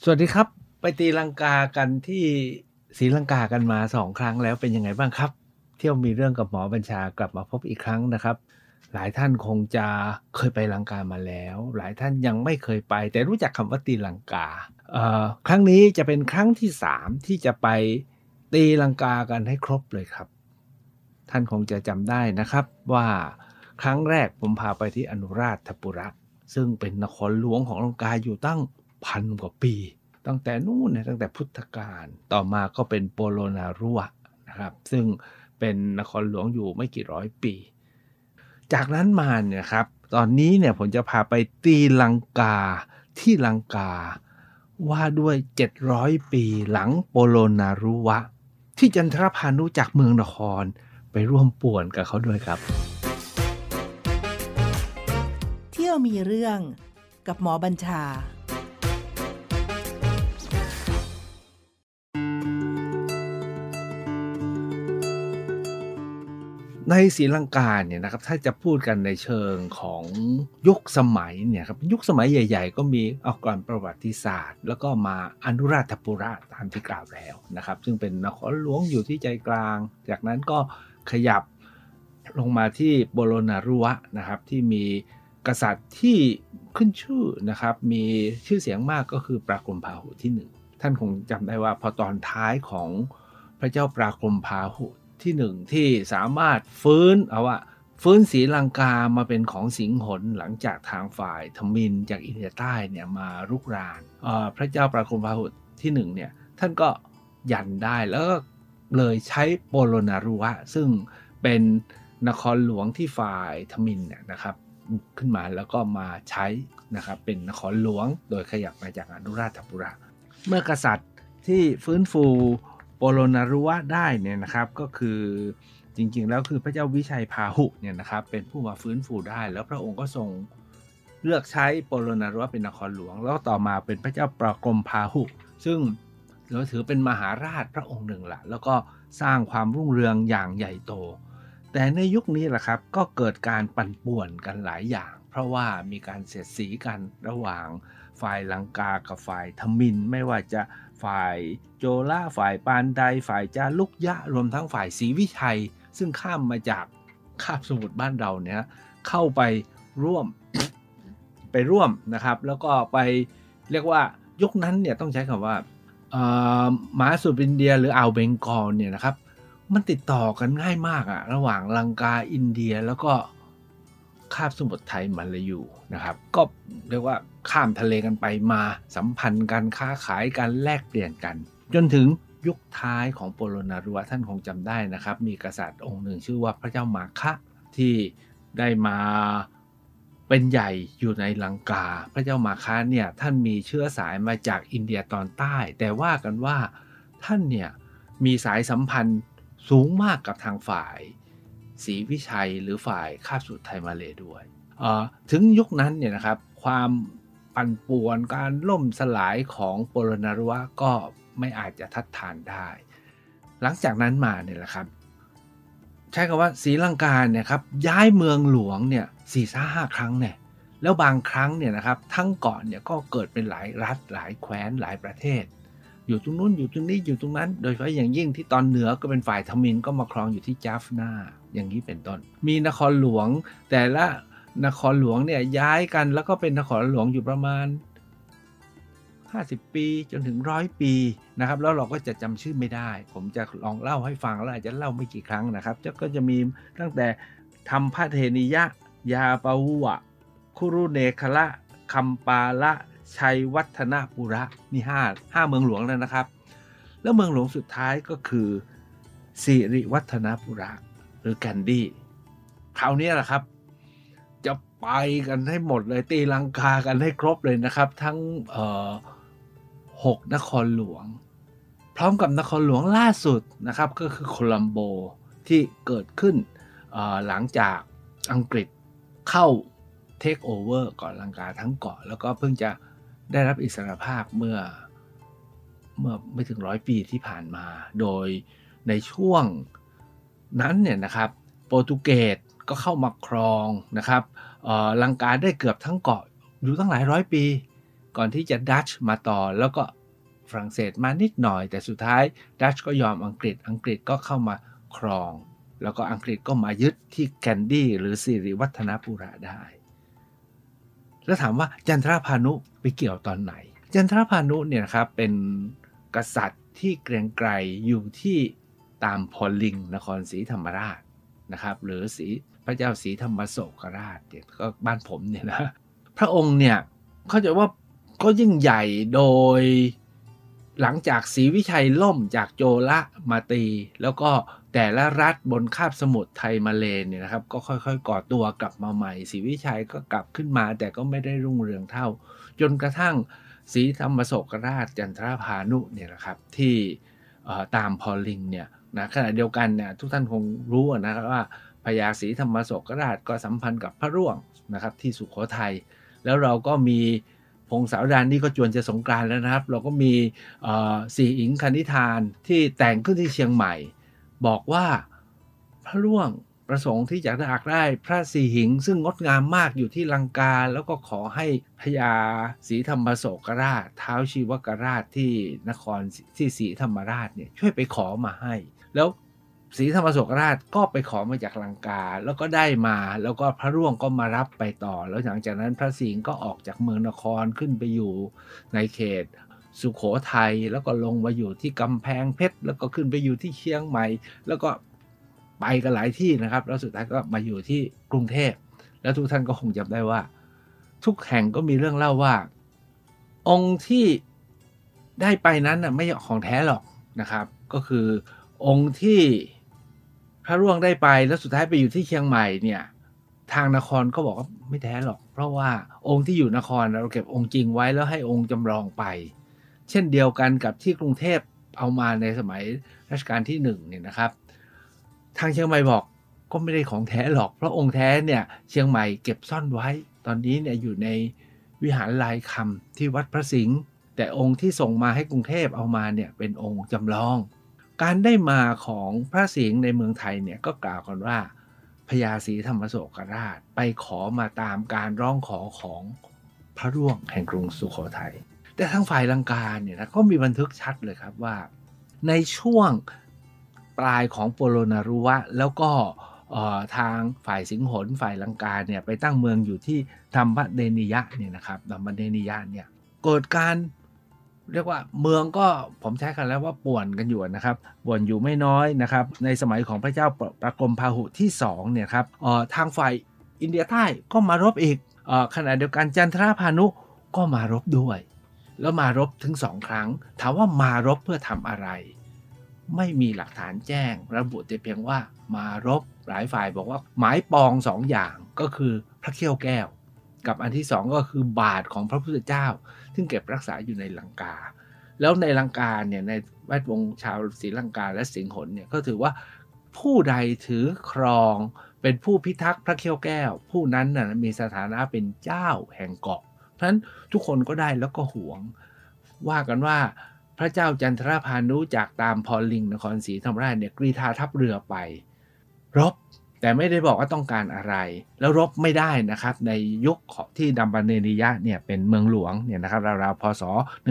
สวัสดีครับไปตีลังกากันที่ศรีลังกากันมา2ครั้งแล้วเป็นยังไงบ้างครับเที่ยวมีเรื่องกับหมอบัญชากลับมาพบอีกครั้งนะครับหลายท่านคงจะเคยไปลังกามาแล้วหลายท่านยังไม่เคยไปแต่รู้จักคำว่าตีลังกาครั้งนี้จะเป็นครั้งที่3ที่จะไปตีลังกากันให้ครบเลยครับท่านคงจะจำได้นะครับว่าครั้งแรกผมพาไปที่อนุราชปุระซึ่งเป็นนครหลวงของลังกาอยู่ตั้งพันกว่าปีตั้งแต่นู่นตั้งแต่พุทธกาลต่อมาก็เป็นโปโลนารัวนะครับซึ่งเป็นนครหลวงอยู่ไม่กี่ร้อยปีจากนั้นมาเนี่ยครับตอนนี้เนี่ยผมจะพาไปตีลังกาที่ลังกาว่าด้วย700ปีหลังโปโลนารุวะที่จันทรพานุจากเมืองนครไปร่วมป่วนกับเขาด้วยครับเที่ยวมีเรื่องกับหมอบัญชาในศรีลังกาเนี่ยนะครับถ้าจะพูดกันในเชิงของยุคสมัยเนี่ยครับยุคสมัยใหญ่ๆก็มีเอาก่อนประวัติศาสตร์แล้วก็มาอนุราชปุระตามที่กล่าวแล้วนะครับซึ่งเป็นนครหลวงอยู่ที่ใจกลางจากนั้นก็ขยับลงมาที่โบโลนารุวะนะครับที่มีกษัตริย์ที่ขึ้นชื่อนะครับมีชื่อเสียงมากก็คือปรากรมพาหุที่1ท่านคงจำได้ว่าพอตอนท้ายของพระเจ้าปรากรมพาหุที่1ที่สามารถฟื้นศรีลังกามาเป็นของสิงหนหลังจากทางฝ่ายทมิฬจากอินเดียใต้เนี่ยมารุกรานพระเจ้าปรากรมพาหุที่1เนี่ยท่านก็ยันได้แล้วก็เลยใช้โปโลนารุวะซึ่งเป็นนครหลวงที่ฝ่ายทมิฬเนี่ยนะครับบุกขึ้นมาแล้วก็มาใช้นะครับเป็นนครหลวงโดยขยับมาจากอนุราชปุระเมื่อกษัตริย์ที่ฟื้นฟูโปโลนารุวะได้เนี่ยนะครับก็คือจริงๆแล้วคือพระเจ้าวิชัยพาหุเนี่ยนะครับเป็นผู้มาฟื้นฟูได้แล้วพระองค์ก็ทรงเลือกใช้โปโลนารุวะเป็นนครหลวงแล้วต่อมาเป็นพระเจ้าปรากรมพาหุซึ่งเราถือเป็นมหาราชพระองค์หนึ่งละแล้วก็สร้างความรุ่งเรืองอย่างใหญ่โตแต่ในยุคนี้แหละครับก็เกิดการปั่นป่วนกันหลายอย่างเพราะว่ามีการเสียดสีกันระหว่างฝ่ายลังกากับฝ่ายทมิฬไม่ว่าจะฝ่ายโจละฝ่ายปานไดฝ่ายจารุกยะรวมทั้งฝ่ายศรีวิชัยซึ่งข้ามมาจากคาบสมุทรบ้านเราเนี่ยเข้าไปร่วมนะครับแล้วก็ไปเรียกว่ายุคนั้นเนี่ยต้องใช้คำว่ามหาสมุทรอินเดียหรืออ่าวเบงกอลเนี่ยนะครับมันติดต่อกันง่ายมากอะระหว่างลังกาอินเดียแล้วก็คาบสมุทรไทยมาลายูนะครับก็เรียกว่าข้ามทะเลกันไปมาสัมพันธ์กันค้าขายกันแลกเปลี่ยนกันจนถึงยุคท้ายของโปโลนารุวะท่านคงจำได้นะครับมีกษัตริย์องค์หนึ่งชื่อว่าพระเจ้ามาคะที่ได้มาเป็นใหญ่อยู่ในลังกาพระเจ้ามาคะเนี่ยท่านมีเชื้อสายมาจากอินเดียตอนใต้แต่ว่ากันว่าท่านเนี่ยมีสายสัมพันธ์สูงมากกับทางฝ่ายศรีวิชัยหรือฝ่ายคาบสมุทรไทยมาเลย์ด้วยถึงยุคนั้นเนี่ยนะครับความปั่นป่วนการล่มสลายของโปโลนารุวะก็ไม่อาจจะทัดทานได้หลังจากนั้นมาเนี่ยแหละครับใช้คำว่าศรีลังกาเนี่ยครับย้ายเมืองหลวงเนี่ย 4-5 ครั้งเนี่ยแล้วบางครั้งเนี่ยนะครับทั้งเกาะเนี่ยก็เกิดเป็นหลายรัฐหลายแคว้นหลายประเทศอยู่ตรงนู้นอยู่ตรงนี้อยู่ตรงนั้นโดยเฉพาะอย่างยิ่งที่ตอนเหนือก็เป็นฝ่ายทมิฬก็มาครองอยู่ที่จัฟนาอย่างนี้เป็นต้นมีนครหลวงแต่ละนครหลวงเนี่ยย้ายกันแล้วก็เป็นนครหลวงอยู่ประมาณ50 ปีจนถึง100 ปีนะครับแล้วเราก็จะจำชื่อไม่ได้ผมจะลองเล่าให้ฟังแล้วอาจจะเล่าไม่กี่ครั้งนะครับก็จะมีตั้งแต่ธรรมพเทนิยะยาปวุวะคุรุเนคละคัมปาละชัยวัฒนปุระนี่5เมืองหลวงแล้วนะครับแล้วเมืองหลวงสุดท้ายก็คือสิริวัฒนปุระหรือแคนดี้คราวนี้แหละครับจะไปกันให้หมดเลยตีลังกากันให้ครบเลยนะครับทั้ง6 นครหลวงพร้อมกับนครหลวงล่าสุดนะครับก็คือโคลัมโบที่เกิดขึ้นหลังจากอังกฤษเข้าเทคโอเวอร์เกาะลังกาทั้งเกาะแล้วก็เพิ่งจะได้รับอิสรภาพเมื่อไม่ถึง100 ปีที่ผ่านมาโดยในช่วงนั้นเนี่ยนะครับโปรตุเกสก็เข้ามาครองนะครับลังกาได้เกือบทั้งเกาะอยู่ตั้งหลายร้อยปีก่อนที่จะดัตช์มาต่อแล้วก็ฝรั่งเศสมานิดหน่อยแต่สุดท้ายดัชก็ยอมอังกฤษก็เข้ามาครองแล้วก็อังกฤษก็มายึดที่แคนดี้หรือสิริวัฒนปุระได้แล้วถามว่าจันทรพานุไปเกี่ยวตอนไหนจันทรพานุเนี่ยนะครับเป็นกษัตริย์ที่เกรียงไกรอยู่ที่ตามพอลิงนครศรีธรรมราชนะครับหรือพระเจ้าศรีธรรมโศกราชเนี่ยก็บ้านผมเนี่ยนะพระองค์เนี่ยเขาจะว่าก็ยิ่งใหญ่โดยหลังจากศรีวิชัยล่มจากโจละมาตีแล้วก็แต่ละรัฐบนคาบสมุทรไทยมาเลเนี่ยนะครับก็ค่อยๆก่อตัวกลับมาใหม่ศรีวิชัยก็กลับขึ้นมาแต่ก็ไม่ได้รุ่งเรืองเท่าจนกระทั่งศรีธรรมโศกราชจันทรพานุเนี่ยนะครับที่ตามพอลิงเนี่ยนะขณะเดียวกันเนี่ยทุกท่านคงรู้นะครับว่าพญาศรีธรรมโศกราชก็สัมพันธ์กับพระร่วงนะครับที่สุโขทัยแล้วเราก็มีพงศาวดารนี่ก็จวนจะสงกรานต์แล้วนะครับเราก็มีสีอิงคณิธานที่แต่งขึ้นที่เชียงใหม่บอกว่าพระร่วงประสงค์ที่จะได้พระสีหิงซึ่งงดงามมากอยู่ที่ลังกาแล้วก็ขอให้พญาศรีธรรมโศกราชท้าวชีวกราชที่นครที่ศรีธรรมราชเนี่ยช่วยไปขอมาให้แล้วศรีธรรมโศกราชก็ไปขอมาจากลังกาแล้วก็ได้มาแล้วก็พระร่วงก็มารับไปต่อแล้วหลังจากนั้นพระสิงห์ก็ออกจากเมืองนครขึ้นไปอยู่ในเขตสุโขทัยแล้วก็ลงมาอยู่ที่กำแพงเพชรแล้วก็ขึ้นไปอยู่ที่เชียงใหม่แล้วก็ไปกันหลายที่นะครับแล้วสุดท้ายก็มาอยู่ที่กรุงเทพแล้วทุกท่านก็คงจำได้ว่าทุกแห่งก็มีเรื่องเล่าว่าองค์ที่ได้ไปนั้นไม่ใช่ของแท้หรอกนะครับก็คือองค์ที่พระร่วงได้ไปแล้วสุดท้ายไปอยู่ที่เชียงใหม่เนี่ยทางนครก็บอกว่าไม่แท้หรอกเพราะว่าองค์ที่อยู่นครเราเก็บองค์จริงไว้แล้วให้องค์จำลองไปเช่นเดียวกันกับที่กรุงเทพเอามาในสมัยรัชกาลที่1เนี่ยนะครับทางเชียงใหม่บอกก็ไม่ได้ของแท้หรอกเพราะองค์แท้เนี่ยเชียงใหม่เก็บซ่อนไว้ตอนนี้เนี่ยอยู่ในวิหารลายคำที่วัดพระสิงห์แต่องค์ที่ส่งมาให้กรุงเทพเอามาเนี่ยเป็นองค์จำลองการได้มาของพระสิงห์ในเมืองไทยเนี่ยก็กล่าวกันว่าพญาศรีธรรมโศกราชไปขอมาตามการร้องขอของพระร่วงแห่งกรุงสุโขทัยแต่ทางฝ่ายลังกาเนี่ยนะก็มีบันทึกชัดเลยครับว่าในช่วงปลายของโปโลนารุวะแล้วก็ทางฝ่ายสิงหนฝ่ายลังกาเนี่ยไปตั้งเมืองอยู่ที่ธัมมเดนิยะเนี่ยนะครับธัมมเดนิยะเนี่ยเกิดการเรียกว่าเมืองก็ผมใช้คำแล้วว่าป่วนกันอยู่นะครับป่วนอยู่ไม่น้อยนะครับในสมัยของพระเจ้าประกรมพาหุที่2เนี่ยครับทางฝ่ายอินเดียใต้ก็มารบอีกขณะเดียวกันจันทรพานุก็มารบด้วยแล้วมารบถึง2ครั้งถามว่ามารบเพื่อทำอะไรไม่มีหลักฐานแจ้งระบุแต่เพียงว่ามารบหลายฝ่ายบอกว่าหมายปอง2อย่างก็คือพระเขี้ยวแก้วกับอันที่2ก็คือบาทของพระพุทธเจ้าซึ่งเก็บรักษาอยู่ในลังกาแล้วในลังกาเนี่ยในแวดวงชาวศรีลังกาและสิงหนเนี่ยก็ถือว่าผู้ใดถือครองเป็นผู้พิทักษ์พระเขี้ยวแก้วผู้นั้นน่ะมีสถานะเป็นเจ้าแห่งเกาะเพราะฉะนั้นทุกคนก็ได้แล้วก็หวงว่ากันว่าพระเจ้าจันทรพานุจากตามพอลิงนครศรีธรรมราชเนี่ยกรีธาทัพเรือไปรบแต่ไม่ได้บอกว่าต้องการอะไรแล้วรบไม่ได้นะครับในยุคที่ดัมบาเนนิยะเนี่ยเป็นเมืองหลวงเนี่ยนะครับราวๆพศ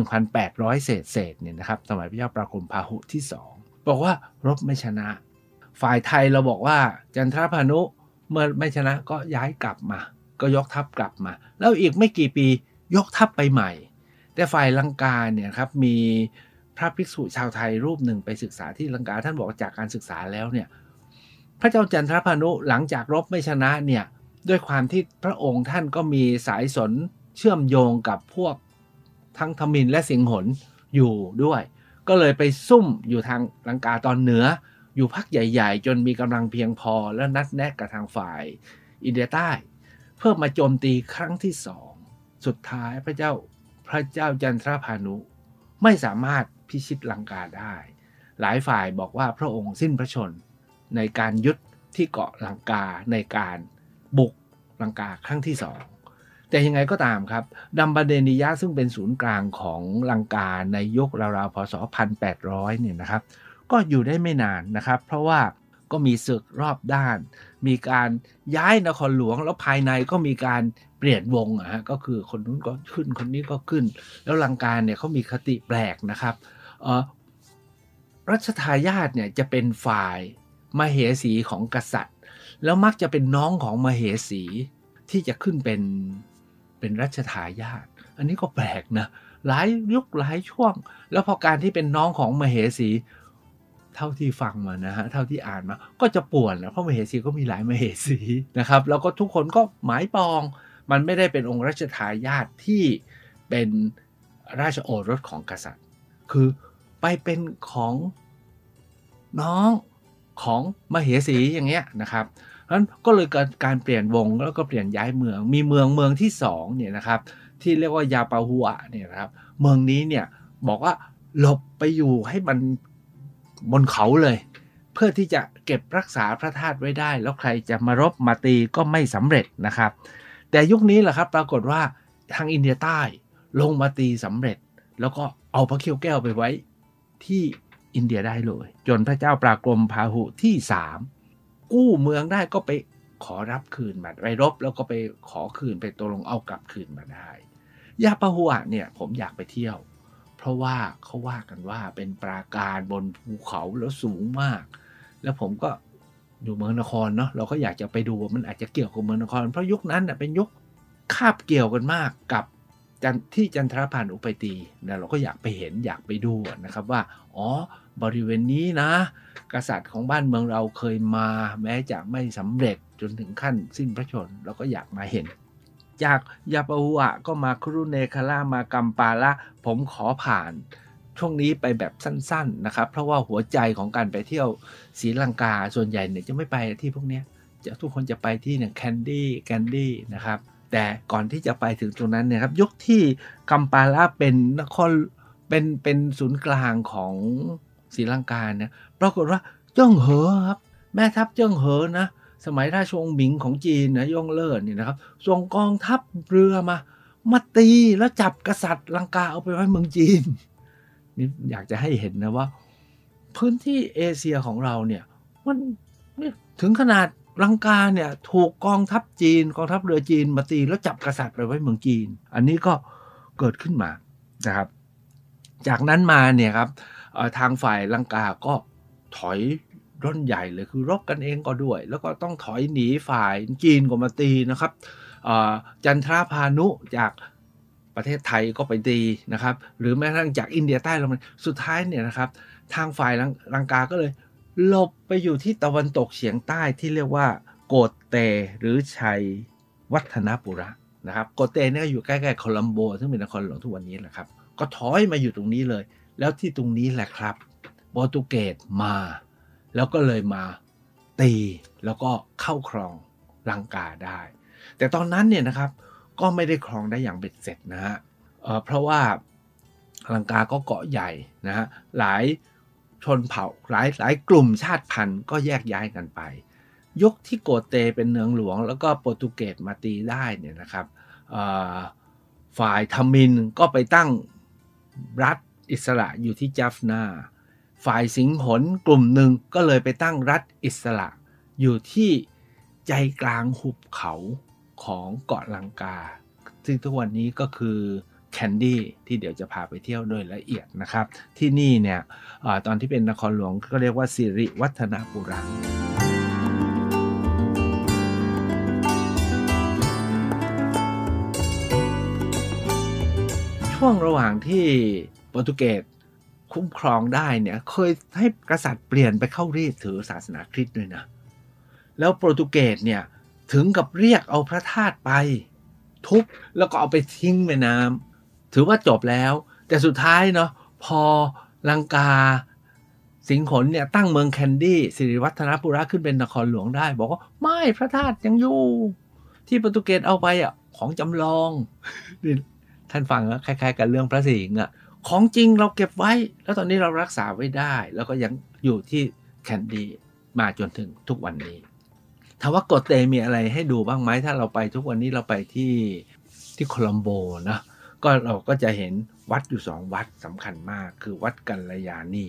1800เศษเนี่ยนะครับสมัยพระเจ้าประกรมพาหุที่2บอกว่ารบไม่ชนะฝ่ายไทยเราบอกว่าจันทรพานุเมื่อไม่ชนะก็ย้ายกลับมาก็ยกทัพกลับมาแล้วอีกไม่กี่ปียกทัพไปใหม่แต่ฝ่ายลังกาเนี่ยครับมีพระภิกษุชาวไทยรูปหนึ่งไปศึกษาที่ลังกาท่านบอกจากการศึกษาแล้วเนี่ยพระเจ้าจันทรพานุหลังจากรบไม่ชนะเนี่ยด้วยความที่พระองค์ท่านก็มีสายสนเชื่อมโยงกับพวกทั้งทมิฬและสิงหนอยู่ด้วยก็เลยไปซุ่มอยู่ทางลังกาตอนเหนืออยู่พักใหญ่ๆจนมีกำลังเพียงพอแล้วนัดแนะกับทางฝ่ายอินเดียใต้เพื่อมาโจมตีครั้งที่2สุดท้ายพระเจ้าจันทรพานุไม่สามารถพิชิตลังกาได้หลายฝ่ายบอกว่าพระองค์สิ้นพระชนในการยุทธที่เกาะลังกาในการบุกลังกาครั้งที่2แต่ยังไงก็ตามครับดัมบาเดนิยะซึ่งเป็นศูนย์กลางของลังกาในยุคราวๆพศ1800เนี่ยนะครับก็อยู่ได้ไม่นานนะครับเพราะว่าก็มีศึกรอบด้านมีการย้ายนครหลวงแล้วภายในก็มีการเปลี่ยนวงฮะก็คือคนนู้นก็ขึ้นคนนี้ก็ขึ้นแล้วลังกาเนี่ยเขามีคติแปลกนะครับรัชทายาทเนี่ยจะเป็นฝ่ายมเหสีของกษัตริย์แล้วมักจะเป็นน้องของมเหสีที่จะขึ้นเป็นรัชทายาทอันนี้ก็แปลกนะหลายยุคหลายช่วงแล้วพอการที่เป็นน้องของมเหสีเท่าที่ฟังมานะฮะเท่าที่อ่านมาก็จะป่วนนะเพราะมเหสีก็มีหลายมเหสีนะครับแล้วก็ทุกคนก็หมายปองมันไม่ได้เป็นองค์รัชทายาทที่เป็นราชโอรสของกษัตริย์คือไปเป็นของน้องของมเหสีอย่างเงี้ยนะครับเพราะฉะนั้นก็เลยเกิดการเปลี่ยนวงแล้วก็เปลี่ยนย้ายเมืองมีเมืองที่2เนี่ยนะครับที่เรียกว่ายาปาหัวเนี่ยนะครับเมืองนี้เนี่ยบอกว่าหลบไปอยู่ให้มันบนเขาเลยเพื่อที่จะเก็บรักษาพระธาตุไว้ได้แล้วใครจะมารบมาตีก็ไม่สำเร็จนะครับแต่ยุคนี้แหละครับปรากฏว่าทางอินเดียใต้ลงมาตีสำเร็จแล้วก็เอาพระเขี้ยวแก้วไปไว้ที่อินเดียได้เลยจนพระเจ้าปรากรมพาหุที่3กู้เมืองได้ก็ไปขอรับคืนมาไปรบแล้วก็ไปขอคืนไปตกลงเอากลับคืนมาได้ยาปาหัวเนี่ยผมอยากไปเที่ยวเพราะว่าเขาว่ากันว่าเป็นปราการบนภูเขาแล้วสูงมากแล้วผมก็อยู่เมืองนครเนาะเราก็อยากจะไปดูว่ามันอาจจะเกี่ยวกับเมืองนครเพราะยุคนั้นเป็นยุคคาบเกี่ยวกันมากกับที่จันทรพันธ์อุไปตีนะเราก็อยากไปเห็นอยากไปดูนะครับว่าอ๋อบริเวณนี้นะกษัตริย์ของบ้านเมืองเราเคยมาแม้จะไม่สำเร็จจนถึงขั้นสิ้นพระชนม์เราก็อยากมาเห็นจากยาปาหัวก็มาครุเนคาล่ามากัมปาละผมขอผ่านช่วงนี้ไปแบบสั้นๆนะครับเพราะว่าหัวใจของการไปเที่ยวศรีลังกาส่วนใหญ่เนี่ยจะไม่ไปที่พวกนี้ทุกคนจะไปที่เนี่ยแคนดี้นะครับแต่ก่อนที่จะไปถึงตรงนั้นเนี่ยครับยกที่กัมปาละเป็นนครเป็นศูนย์กลางของศรีลังกาเนี่ยปรากฏว่าเจิ้งเหอครับแม่ทัพเจิ้งเหอนะสมัยราชวงศ์หมิงของจีนนะย่งเล่อเนี่ยนะครับส่งกองทัพเรือมาตีแล้วจับกษัตริย์ลังกาเอาไปไว้เมืองจีนนี่อยากจะให้เห็นนะว่าพื้นที่เอเชียของเราเนี่ยมันถึงขนาดลังกาเนี่ยถูกกองทัพจีนกองทัพเรือจีนมาตีแล้วจับกษัตริย์ไปไว้เมืองจีนอันนี้ก็เกิดขึ้นมานะครับจากนั้นมาเนี่ยครับทางฝ่ายลังกาก็ถอยร่นใหญ่เลยคือรบกันเองก็ด้วยแล้วก็ต้องถอยหนีฝ่ายจีนก็มาตีนะครับจันทราพานุจากประเทศไทยก็ไปตีนะครับหรือแม้กระทั่งจากอินเดียใต้เราสุดท้ายเนี่ยนะครับทางฝ่ายลังกาก็เลยหลบไปอยู่ที่ตะวันตกเฉียงใต้ที่เรียกว่าโกเตหรือชัยวัฒนปุระนะครับโกเตเนี่ยอยู่ใกล้ๆโคลัมโบซึ่งเป็นนครหลวงทุกวันนี้แหละครับก็ถอยมาอยู่ตรงนี้เลยแล้วที่ตรงนี้แหละครับโปรตุเกสมาแล้วก็เลยมาตีแล้วก็เข้าครองลังกาได้แต่ตอนนั้นเนี่ยนะครับก็ไม่ได้ครองได้อย่างเบ็ดเสร็จนะฮะเพราะว่าลังกาก็เกาะใหญ่นะฮะหลายชนเผ่าหลายกลุ่มชาติพันธุ์ก็แยกย้ายกันไปยุคที่โกเตเป็นเมืองหลวงแล้วก็โปรตุเกสมาตีได้เนี่ยนะครับฝ่ายทมิฬก็ไปตั้งรัฐอิสระอยู่ที่จัฟนาฝ่ายสิงหนกลุ่มหนึ่งก็เลยไปตั้งรัฐอิสระอยู่ที่ใจกลางหุบเขาของเกาะลังกาซึ่งทุกวันนี้ก็คือแคนดี้ที่เดี๋ยวจะพาไปเที่ยวโดยละเอียดนะครับที่นี่เนี่ยตอนที่เป็นนครหลวงก็เรียกว่าสิริวัฒนปุระช่วงระหว่างที่โปรตุเกสคุ้มครองได้เนี่ยเคยให้กษัตริย์เปลี่ยนไปเข้ารีดถือศาสนาคริสต์ด้วยนะแล้วโปรตุเกสเนี่ยถึงกับเรียกเอาพระธาตุไปทุบแล้วก็เอาไปทิ้งแม่น้ำถือว่าจบแล้วแต่สุดท้ายเนาะพอลังกาสิงหนเนี่ยตั้งเมืองแคนดี้สิริวัฒนปุระขึ้นเป็นนครหลวงได้บอกว่าไม่พระธาตุยังอยู่ที่โปรตุเกสเอาไปของจำลองนี่ท่านฟังแล้วคล้ายๆกับเรื่องพระสิงห์ของจริงเราเก็บไว้แล้วตอนนี้เรารักษาไว้ได้แล้วก็ยังอยู่ที่แคนดี้มาจนถึงทุกวันนี้ถามว่าโกเตมีอะไรให้ดูบ้างไหมถ้าเราไปทุกวันนี้เราไปที่โคลัมโบนะ ก็เราก็จะเห็นวัดอยู่2วัดสำคัญมากคือวัดกัลยาณี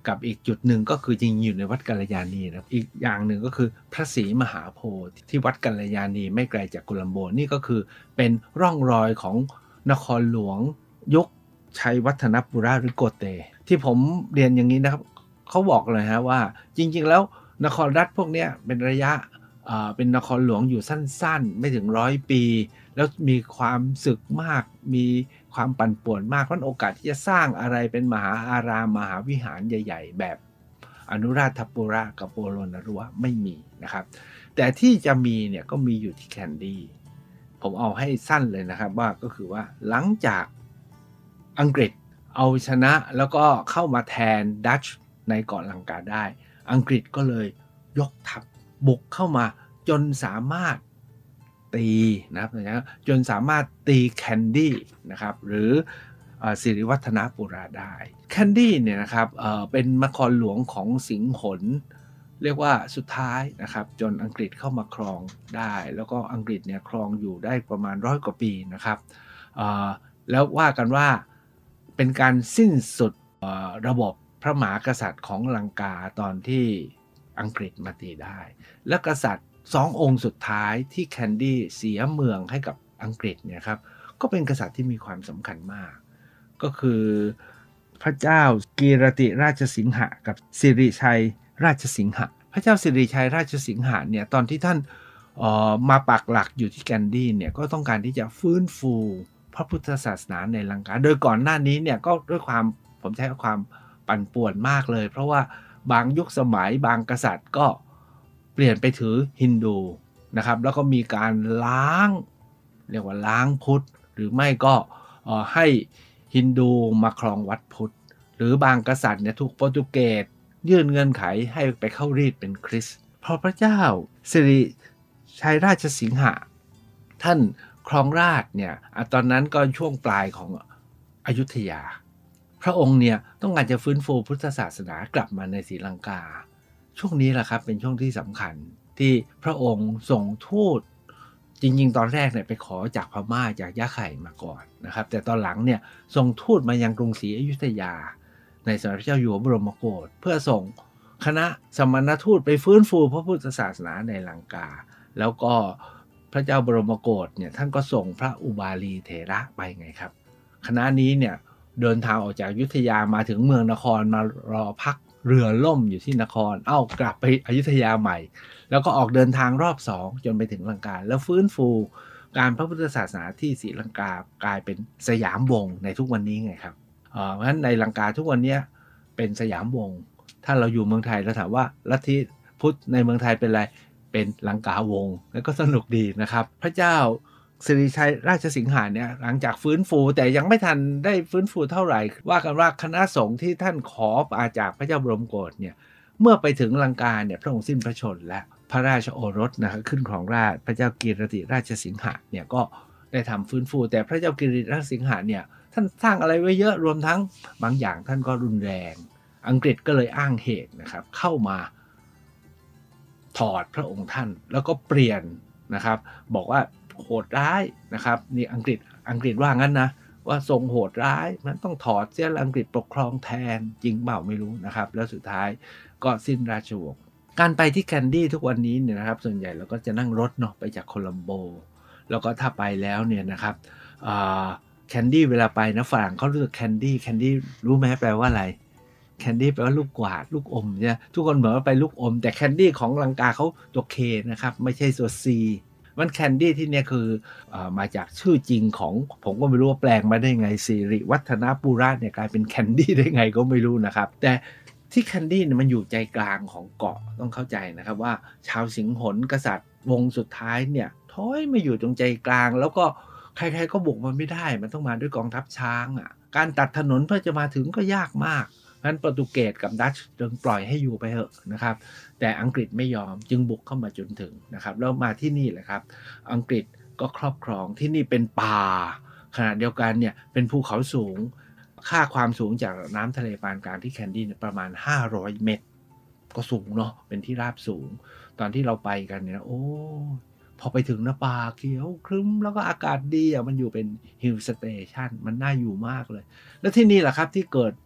กับอีกจุดหนึ่งก็คือจริงอยู่ในวัดกัลยาณีนะอีกอย่างหนึ่งก็คือพระศรีมหาโพธิ์ที่วัดกัลยาณีไม่ไกลจากโคลัมโบนี่ก็คือเป็นร่องรอยของนครหลวงยุคชัยวัฒนปุระหรือโกเตที่ผมเรียนอย่างนี้นะครับเขาบอกเลยฮะว่าจริงๆแล้วนครรัฐพวกนี้เป็นระยะเป็นนครหลวงอยู่สั้นๆไม่ถึง100 ปีแล้วมีความสึกมากมีความปั่นป่วนมากเพราะโอกาสที่จะสร้างอะไรเป็นมหาอารามมหาวิหารใหญ่ๆแบบอนุราธปุระกับโปโลนารัวไม่มีนะครับแต่ที่จะมีเนี่ยก็มีอยู่ที่แคนดี้ผมเอาให้สั้นเลยนะครับว่าก็คือว่าหลังจากอังกฤษเอาชนะแล้วก็เข้ามาแทนดัตช์ในเกาะลังกาได้อังกฤษก็เลยยกทัพบุกเข้ามาจนสามารถตีนะครับจนสามารถตีแคนดี้นะครับหรือสิริวัฒนปุระได้แคนดี้เนี่ยนะครับเป็นนครหลวงของสิงหนเรียกว่าสุดท้ายนะครับจนอังกฤษเข้ามาครองได้แล้วก็อังกฤษเนี่ยครองอยู่ได้ประมาณ100 กว่าปีนะครับแล้วว่ากันว่าเป็นการสิ้นสุดระบบพระมหากษัตริย์ของลังกาตอนที่อังกฤษมาตีได้และกษัตริย์2 องค์สุดท้ายที่แคนดี้เสียเมืองให้กับอังกฤษเนี่ยครับก็เป็นกษัตริย์ที่มีความสำคัญมากก็คือพระเจ้ากีรติราชสิงหะกับสิริชัยราชสิงหะพระเจ้าสิริชัยราชสิงหะเนี่ยตอนที่ท่านมาปักหลักอยู่ที่แคนดี้เนี่ยก็ต้องการที่จะฟื้นฟูพระพุทธศาสนาในลังกาโดยก่อนหน้านี้เนี่ยก็ด้วยความผมใช้ความปั่นป่วนมากเลยเพราะว่าบางยุคสมัยบางกษัตริย์ก็เปลี่ยนไปถือฮินดูนะครับแล้วก็มีการล้างเรียกว่าล้างพุทธหรือไม่ก็ให้ฮินดูมาครองวัดพุทธหรือบางกษัตริย์เนี่ยถูกโปรตุเกสยื่นเงื่อนไขให้ไปเข้ารีดเป็นคริสต์พอพระเจ้าสิริชัยราชสิงหะท่านครองราชเนี่ยตอนนั้นก็ช่วงปลายของอยุธยาพระองค์เนี่ยต้องการจะฟื้นฟูพุทธศาสนากลับมาในศรีลังกาช่วงนี้แหละครับเป็นช่วงที่สำคัญที่พระองค์ส่งทูตจริงๆตอนแรกเนี่ยไปขอจากพม่าจากยะไข่มาก่อนนะครับแต่ตอนหลังเนี่ยส่งทูตมายังกรุงศรีอยุธยาในสมเด็จพระเจ้าอยู่หัวบรมโกศเพื่อส่งคณะสมณทูตไปฟื้นฟูพระพุทธศาสนาในลังกาแล้วก็พระเจ้าบรมโกศเนี่ยท่านก็ส่งพระอุบาลีเถระไปไงครับคณะนี้เนี่ยเดินทางออกจากอยุธยามาถึงเมืองนครมารอพักเรือล่มอยู่ที่นครกลับไปอยุธยาใหม่แล้วก็ออกเดินทางรอบ2จนไปถึงลังกาแล้วฟื้นฟูการพระพุทธศาสนาที่ศรีลังกากลายเป็นสยามวงศ์ในทุกวันนี้ไงครับเพราะฉะนั้นในลังกาทุกวันนี้เป็นสยามวงศ์ถ้าเราอยู่เมืองไทยเราถามว่าลัทธิพุทธในเมืองไทยเป็นอะไรเป็นลังกาวงศ์แล้วก็สนุกดีนะครับพระเจ้าสิริชัยราชสิงหาเนี่ยหลังจากฟื้นฟูแต่ยังไม่ทันได้ฟื้นฟูเท่าไหร่ว่ากันว่าคณะสงฆ์ที่ท่านขอมาจากพระเจ้าบรมโกศเนี่ยเมื่อไปถึงลังกาเนี่ยพระองค์สิ้นพระชนม์และพระราชโอรสนะครับขึ้นครองราชย์พระเจ้ากีรติราชสิงหะเนี่ยก็ได้ทำฟื้นฟูแต่พระเจ้ากีรติราชสิงหะเนี่ยท่านสร้างอะไรไว้เยอะรวมทั้งบางอย่างท่านก็รุนแรงอังกฤษก็เลยอ้างเหตุนะครับเข้ามาถอดพระองค์ท่านแล้วก็เปลี่ยนนะครับบอกว่าโหดร้ายนะครับนี่อังกฤษว่างั้นนะว่าทรงโหดร้ายมันต้องถอดเสียอังกฤษปกครองแทนจริงเปล่าไม่รู้นะครับแล้วสุดท้ายก็สิ้นราชวงศ์การไปที่แคนดี้ทุกวันนี้เนี่ยนะครับส่วนใหญ่เราก็จะนั่งรถเนาะไปจากโคลัมโบแล้วก็ถ้าไปแล้วเนี่ยนะครับแคนดี้เวลาไปนะฝรั่งเขาเรียกแคนดี้รู้ไหมแปลว่าอะไรแคนดี้แปลว่าลูกกวาดลูกอมเนี่ยทุกคนเหมือนว่าไปลูกอมแต่แคนดี้ของลังกาเขาตัวเคนะครับไม่ใช่ตัวซีมันแคนดี้ที่เนี่ยคือมาจากชื่อจริงของผมก็ไม่รู้ว่าแปลงมาได้ไงสิริวัฒนปุระเนี่ยกลายเป็นแคนดี้ได้ไงก็ไม่รู้นะครับแต่ที่แคนดี้เนี่ยมันอยู่ใจกลางของเกาะต้องเข้าใจนะครับว่าชาวสิงหนกษัตริย์วงสุดท้ายเนี่ยถอยมาอยู่ตรงใจกลางแล้วก็ใครๆก็บุกมันไม่ได้มันต้องมาด้วยกองทัพช้างอ่ะการตัดถนนเพื่อจะมาถึงก็ยากมากนั้นโปรตุเกสกับดัตช์จึงปล่อยให้อยู่ไปเถอะนะครับแต่อังกฤษไม่ยอมจึงบุกเข้ามาจนถึงนะครับแล้วมาที่นี่แหละครับอังกฤษก็ครอบครองที่นี่เป็นป่าขณะเดียวกันเนี่ยเป็นภูเขาสูงค่าความสูงจากน้ำทะเลปานกลางที่แคนดี้ประมาณ500 เมตรก็สูงเนาะเป็นที่ราบสูงตอนที่เราไปกันเนี่ยโอ้พอไปถึงนะป่าเขียวครึ้มแล้วก็อากาศดีมันอยู่เป็นฮิลสเตชันมันน่าอยู่มากเลยแล้วที่นี่แหละครับที่เกิด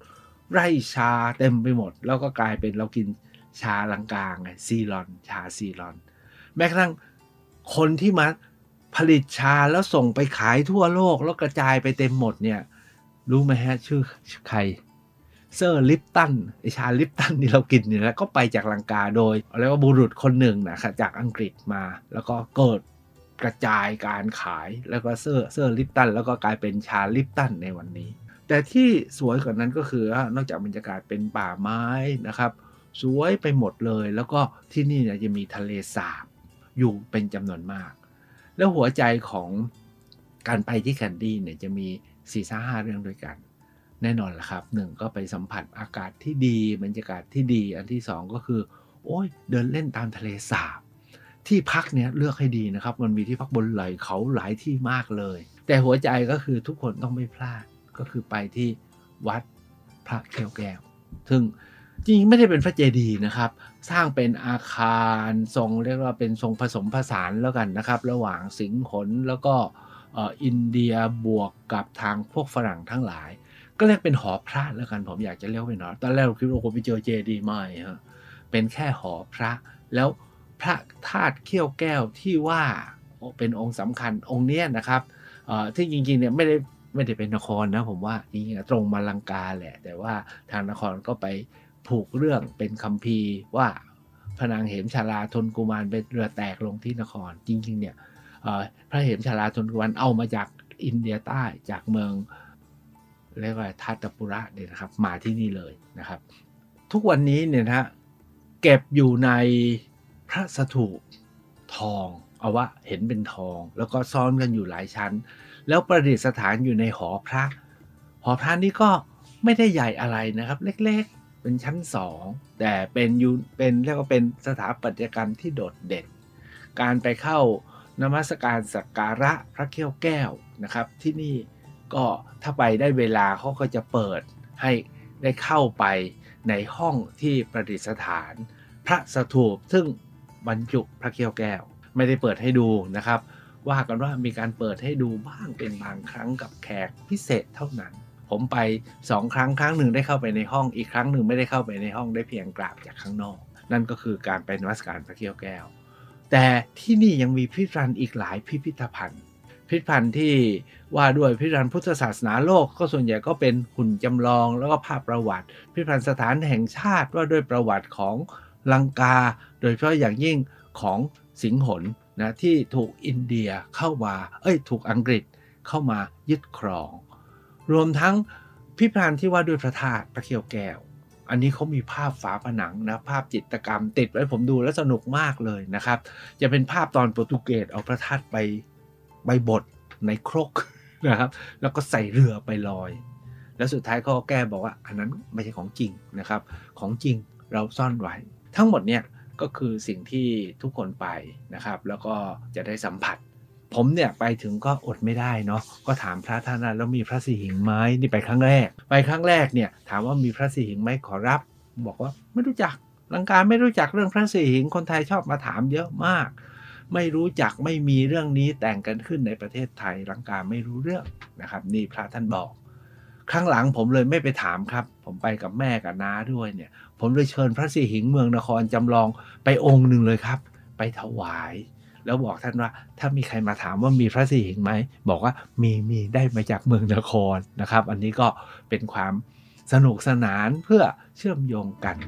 ไร่ชาเต็มไปหมดแล้วก็กลายเป็นเรากินชาลังกาไงซีลอนชาซีลอนแม้กระทั่งคนที่มาผลิตชาแล้วส่งไปขายทั่วโลกแล้วกระจายไปเต็มหมดเนี่ยรู้ไหมฮะชื่อใครเซอร์ลิปตันไอชาลิปตันที่เรากินเนี่ยแล้วก็ไปจากลังกาโดยเรียกว่าบุรุษคนหนึ่งนะครับจากอังกฤษมาแล้วก็เกิดกระจายการขายแล้วก็เซอร์ลิปตันแล้วก็กลายเป็นชาลิปตันในวันนี้แต่ที่สวยกว่านั้นก็คือนอกจากบรรยากาศเป็นป่าไม้นะครับสวยไปหมดเลยแล้วก็ที่นี่เนี่ยจะมีทะเลสาบอยู่เป็นจำนวนมากแล้วหัวใจของการไปที่แคนดี้เนี่ยจะมี 4-5 เรื่องด้วยกันแน่นอนละครับ1ก็ไปสัมผัสอากาศที่ดีบรรยากาศที่ดีอันที่2ก็คือโอ้ยเดินเล่นตามทะเลสาบที่พักเนี่ยเลือกให้ดีนะครับมันมีที่พักบนไหล่เขาหลายที่มากเลยแต่หัวใจก็คือทุกคนต้องไม่พลาดก็คือไปที่วัดพระแก้วแก้วซึ่งจริงๆไม่ได้เป็นพระเจดีย์นะครับสร้างเป็นอาคารทรงเรียกว่าเป็นทรงผสมผสานแล้วกันนะครับระหว่างสิงห์ขนแล้วก็อินเดียบวกกับทางพวกฝรั่งทั้งหลายก็เรียกเป็นหอพระแล้วกันผมอยากจะเรียกเป็นหอตอนแรกเราคิดว่าไปเจอเจดีย์ไม่ฮะเป็นแค่หอพระแล้วพระธาตุเขี้ยวแก้วที่ว่าเป็นองค์สำคัญองค์เนี้ยนะครับที่จริงๆเนี่ยไม่ได้เป็นนครนะผมว่าจริงๆตรงมาลังกาแหละแต่ว่าทางนครก็ไปผูกเรื่องเป็นคัมภีร์ว่าพระนางเหมชาลาธนกุมารเป็นเรือแตกลงที่นครจริงๆเนี่ยพระเหมชาลาธนกุมารเอามาจากอินเดียใต้จากเมืองเรียกว่าทัตปุระเนี่ยนะครับมาที่นี่เลยนะครับทุกวันนี้เนี่ยนะเก็บอยู่ในพระสถูปทองเอาว่าเห็นเป็นทองแล้วก็ซ้อนกันอยู่หลายชั้นแล้วประดิษฐานอยู่ในหอพระนี่ก็ไม่ได้ใหญ่อะไรนะครับเล็กๆเป็นชั้น2แต่เป็นเรียกว่าเป็นสถาปัตยกรรมที่โดดเด่นการไปเข้านมัสการสักการะพระเขี้ยวแก้วนะครับที่นี่ก็ถ้าไปได้เวลาเขาก็จะเปิดให้ได้เข้าไปในห้องที่ประดิษฐานพระสถูปซึ่งบรรจุพระเขี้ยวแก้วไม่ได้เปิดให้ดูนะครับว่ากันว่ามีการเปิดให้ดูบ้างเป็นบางครั้งกับแขกพิเศษเท่านั้นผมไป2 ครั้งครั้งหนึ่งได้เข้าไปในห้องอีกครั้งหนึ่งไม่ได้เข้าไปในห้องได้เพียงกราบจากข้างนอกนั่นก็คือการไปนมัสการพระเขี้ยวแก้วแต่ที่นี่ยังมีพิพิธภัณฑ์อีกหลายพิพิธภัณฑ์ที่ว่าด้วยพิพิธภัณฑ์พุทธศาสนาโลกก็ส่วนใหญ่ก็เป็นหุ่นจำลองแล้วก็ภาพประวัติพิพิธภัณฑ์สถานแห่งชาติว่าด้วยประวัติของลังกาโดยเฉพาะอย่างยิ่งของสิงหนนะที่ถูกอินเดียเข้ามาถูกอังกฤษเข้ามายึดครองรวมทั้งพิพิธภัณฑ์ที่ว่าด้วยพระธาตุพระเขี้ยวแก้วอันนี้เขามีภาพฝาผนังนะภาพจิตรกรรมติดไว้ผมดูแล้วสนุกมากเลยนะครับจะเป็นภาพตอนโปรตุเกสเอาพระธาตุไปบดในครกนะครับแล้วก็ใส่เรือไปลอยแล้วสุดท้ายเขาแก้บอกว่าอันนั้นไม่ใช่ของจริงนะครับของจริงเราซ่อนไว้ทั้งหมดเนี่ยก็คือสิ่งที่ทุกคนไปนะครับแล้วก็จะได้สัมผัสผมเนี่ยไปถึงก็อดไม่ได้เนาะก็ถามพระท่านแล้วมีพระสีหิงไหมนี่ไปครั้งแรกเนี่ยถามว่ามีพระสีหิงไหมขอรับบอกว่าไม่รู้จักลังกาไม่รู้จักเรื่องพระสีหิงคนไทยชอบมาถามเยอะมากไม่รู้จักไม่มีเรื่องนี้แต่งกันขึ้นในประเทศไทยลังกาไม่รู้เรื่องนะครับนี่พระท่านบอกครั้งหลังผมเลยไม่ไปถามครับผมไปกับแม่กับน้าด้วยเนี่ยผมเลยเชิญพระสีหิงเมืองนครจำลองไปองค์หนึ่งเลยครับไปถวายแล้วบอกท่านว่าถ้ามีใครมาถามว่ามีพระสีหิงไหมบอกว่ามีได้มาจากเมืองนครนะครับอันนี้ก็เป็นความสนุกสนานเพื่อเชื่อมโยงกัน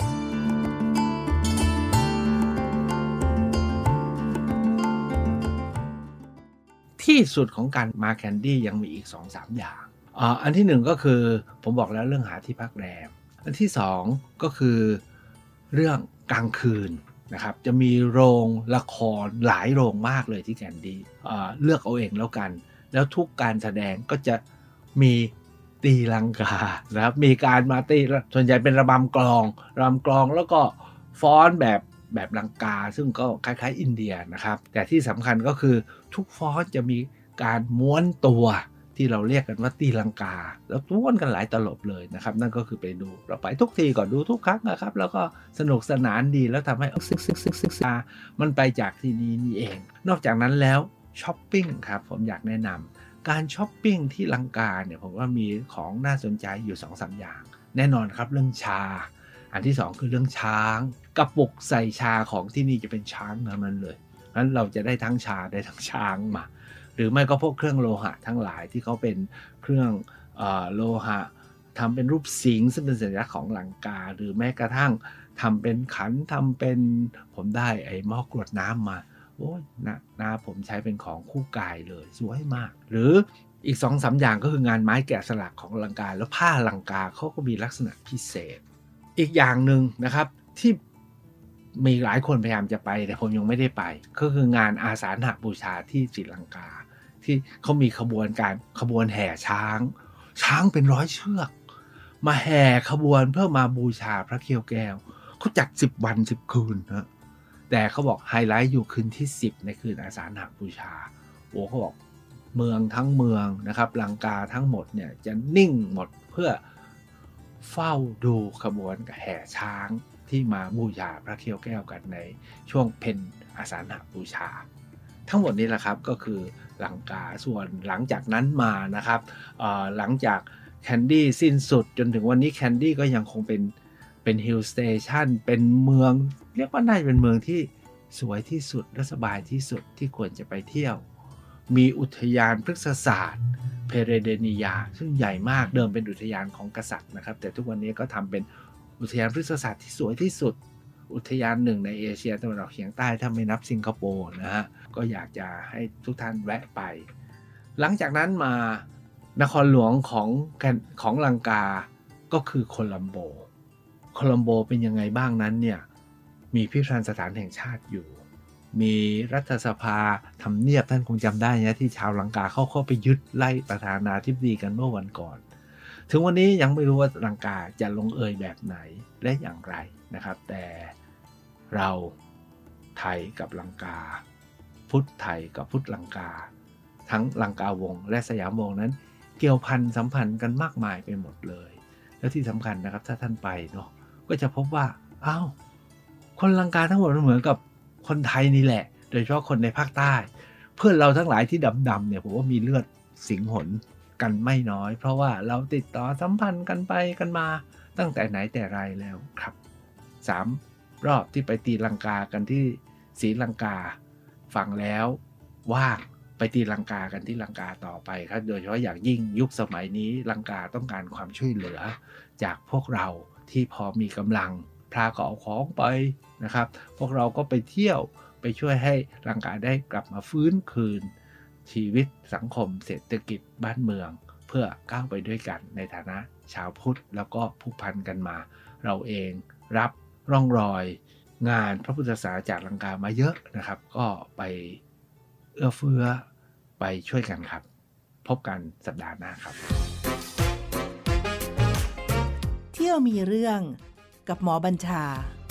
ที่สุดของการมาแคนดี้ยังมีอีก 2-3 อย่างอันที่1ก็คือผมบอกแล้วเรื่องหาที่พักแรมอันที่2ก็คือเรื่องกลางคืนนะครับจะมีโรงละครหลายโรงมากเลยที่แคนดี้เลือกเอาเองแล้วกันแล้วทุกการแสดงก็จะมีตีลังกานะครับมีการมาตีส่วนใหญ่เป็นระบำกลองแล้วก็ฟ้อนแบบลังกาซึ่งก็คล้ายๆอินเดียนะครับแต่ที่สำคัญก็คือทุกฟ้อนจะมีการม้วนตัวที่เราเรียกกันว่าตีลังกาแล้วม้วนกันหลายตลบเลยนะครับนั่นก็คือไปดูเราไปทุกทีก่อนดูทุกครั้งนะครับแล้วก็สนุกสนานดีแล้วทำให้ศึกษามันไปจากที่นี่เองนอกจากนั้นแล้วช้อปปิ้งครับผมอยากแนะนำการช้อปปิ้งที่ลังกาเนี่ยผมว่ามีของน่าสนใจอยู่ 2-3 อย่างแน่นอนครับเรื่องชาอันที่2คือเรื่องช้างกระปุกใส่ชาของที่นี่จะเป็นช้างทั้งนั้นเลยงั้นเราจะได้ทั้งชาได้ทั้งช้างมาหรือไม่ก็พวกเครื่องโลหะทั้งหลายที่เขาเป็นเครื่องโลหะทำเป็นรูปสิงห์ซึ่งเป็นสัญลักษณ์ของลังกาหรือแม้กระทั่งทำเป็นขันทำเป็นผมได้ไอ้หม้อกรวดน้ำมาโอ้ยนะผมใช้เป็นของคู่กายเลยสวยมากหรืออีก 2-3 อย่างก็คืองานไม้แกะสลักของลังกาแล้วผ้าลังกาเขาก็มีลักษณะพิเศษอีกอย่างหนึ่งนะครับที่มีหลายคนพยายามจะไปแต่ผมยังไม่ได้ไปก็คืองานอาสาฬหบูชาที่ศรีลังกาที่เขามีขบวนแห่ช้างเป็นร้อยเชือกมาแห่ขบวนเพื่อมาบูชาพระเขี้ยวแก้วเขาจัด10 วัน 10 คืนนะแต่เขาบอกไฮไลท์อยู่คืนที่10ในคืนอาสาฬหบูชาโอ้เขาบอกเมืองทั้งเมืองนะครับลังกาทั้งหมดเนี่ยจะนิ่งหมดเพื่อเฝ้าดูขบวนแห่ช้างที่มาบูชาพระเขี้ยวแก้วกันในช่วงเพ็ญอาสาฬหบูชาทั้งหมดนี้แหละครับก็คือลังกาส่วนหลังจากนั้นมานะครับหลังจากแคนดี้สิ้นสุดจนถึงวันนี้แคนดี้ก็ยังคงเป็นฮิลสเตชันเป็นเมืองเรียกว่าน่าจะเป็นเมืองที่สวยที่สุดและสบายที่สุดที่ควรจะไปเที่ยวมีอุทยานพฤกษศาสตร์เพเรเดนียาซึ่งใหญ่มากเดิมเป็นอุทยานของกษัตริย์นะครับแต่ทุกวันนี้ก็ทำเป็นอุทยานพฤกษศาสตร์ที่สวยที่สุดอุทยานหนึ่งในเอเชียตะวันออกเฉียงใต้ถ้าไม่นับสิงคโปร์นะฮะก็อยากจะให้ทุกท่านแวะไปหลังจากนั้นมานครหลวงของลังกาก็คือโคลัมโบเป็นยังไงบ้างนั้นเนี่ยมีพิพิธภัณฑ์สถานแห่งชาติอยู่มีรัฐสภาทำเนียบท่านคงจำได้นะที่ชาวลังกาเข้าไปยึดไล่ประธานาธิบดีกันเมื่อวันก่อนถึงวันนี้ยังไม่รู้ว่าลังกาจะลงเอยแบบไหนและอย่างไรนะครับแต่เราไทยกับลังกาพุทธไทยกับพุทธลังกาทั้งลังกาวงศ์และสยามวงศ์นั้นเกี่ยวพันสัมพันธ์กันมากมายไปหมดเลยแล้วที่สำคัญนะครับถ้าท่านไปเนาะก็จะพบว่าอ้าวคนลังกาทั้งหมดเหมือนกับคนไทยนี่แหละโดยเฉพาะคนในภาคใต้เพื่อนเราทั้งหลายที่ดำๆเนี่ยผมว่ามีเลือดสิงหนกันไม่น้อยเพราะว่าเราติดต่อสัมพันธ์กันไปกันมาตั้งแต่ไหนแต่ไรแล้วครับ3 รอบที่ไปตีลังกากันที่ศรีลังกาฟังแล้วว่างไปตีลังกากันที่ลังกาต่อไปครับโดยเฉพาะอย่างยิ่งยุคสมัยนี้ลังกาต้องการความช่วยเหลือจากพวกเราที่พอมีกำลังพาก็เอาของไปนะครับพวกเราก็ไปเที่ยวไปช่วยให้ลังกาได้กลับมาฟื้นคืนชีวิตสังคมเศรษฐกิจบ้านเมืองเพื่อก้าวไปด้วยกันในฐานะชาวพุทธแล้วก็ผูกพันกันมาเราเองรับร่องรอยงานพระพุทธศาสนาจากลังกามาเยอะนะครับก็ไปเอื้อเฟื้อไปช่วยกันครับพบกันสัปดาห์หน้าครับเที่ยวมีเรื่องกับหมอบัญชา